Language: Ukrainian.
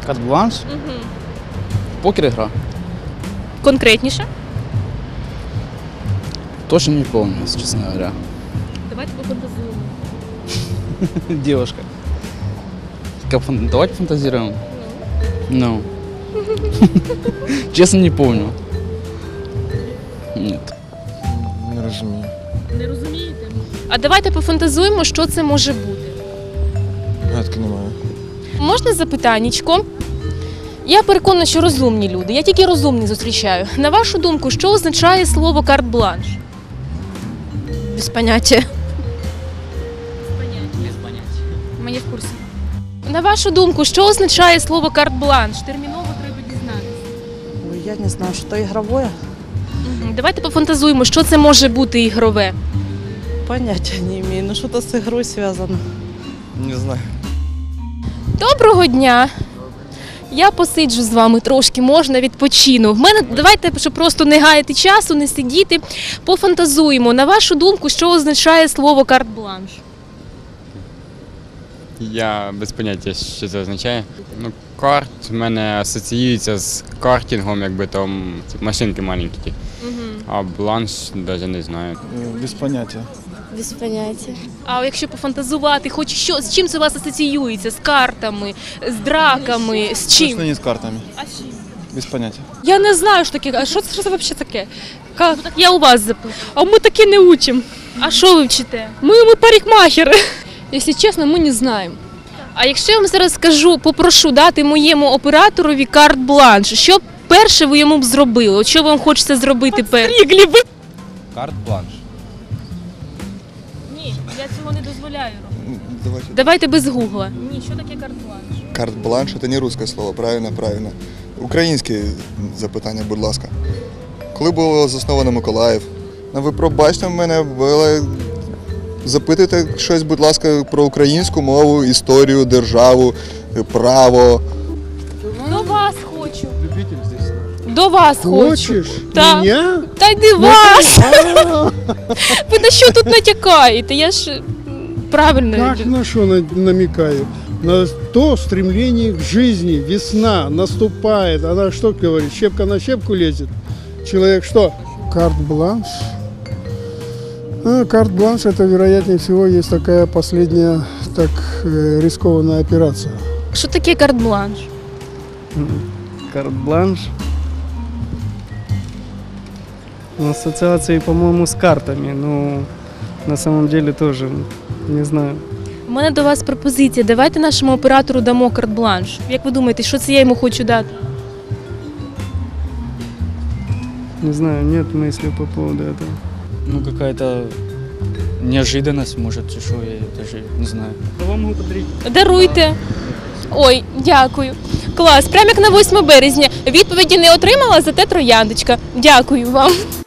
Карт-бланш? Покер игра? Конкретніше? Точно не помню, если честно говоря. Давайте пофантазуємо. Девушка. Давайте фантазируем. Ну. Честно не помню. Нет. Не розумію. Не розумієте? А давайте пофантазуємо, що це може бути. Гадки немає. Можна запитаннячко? Я переконана, що розумні люди. Я тільки розумних зустрічаю. На вашу думку, що означає слово карт-бланш? Без поняття. Без поняття. Ми не в курсі. На вашу думку, що означає слово карт-бланш? Терміново треба дізнатися. Ой, я не знаю, что игровое. Давайте пофантазуємо, що це може бути ігрове. Понятия не имею. Ну что-то с игрой связано. Не знаю. Доброго дня! Я посиджу з вами трошки, можна, відпочину. В мене, давайте, щоб просто не гаяти часу, не сидіти, пофантазуємо. На вашу думку, що означає слово карт-бланш? Я без поняття, що це означає. Ну, карт в мене асоціюється з картингом, якби там машинки маленькі. А бланш навіть не знаю. Без поняття. Без поняття. А якщо пофантазувати, хоч що, з чим це у вас асоціюється? З картами, з драками, з чим? Точно не з картами. А з чим? Без поняття. Я не знаю, що таке. А що це взагалі таке? Ну, так я у вас запитую. А ми таке не учимо. А що ви вчите? Ми парикмахери. Якщо чесно, ми не знаємо. А якщо я вам зараз скажу, попрошу дати моєму операторові карт-бланш, що перше ви йому б зробили? От що вам хочеться зробити перше? Стрігли би. Карт-бланш. Ні, я цього не дозволяю робити. Давайте. Давайте без гугла. Ні, що таке карт-бланш? Карт-бланш – це не русське слово, правильно, правильно. Українське запитання, будь ласка. Коли було засновано Миколаїв? Ну, ви пробачте мене, але запитуйте щось, будь ласка, про українську мову, історію, державу, право. До вас хочу. До вас хочу. Хочешь? Так. Меня? Та йди вас! Ви на що тут натякаєте? Я ж правильно. Как на что намекаю? На то стремление к жизни. Весна наступает. Она что говорит? Щепка на щепку лезет. Человек что? Карт-бланш. Карт-бланш это, вероятнее всего, есть такая последняя так рискованная операция. Що таке карт-бланш? Карт-бланш. Ассоциации, по-моему, с картами. Ну, на самом деле тоже не знаю. У мене до вас пропозиція. Давайте нашому оператору дамо карт-бланш. Як ви думаєте, що це я йому хочу дати? Не знаю, нет мысли по поводу этого. Ну, какая-то неожиданность, может, что я даже не знаю. Я вам могу подарить. Даруйте. Ой, дякую. Клас. Прямо як на 8 березня. Відповіді не отримала, зате трояндочка. Дякую вам.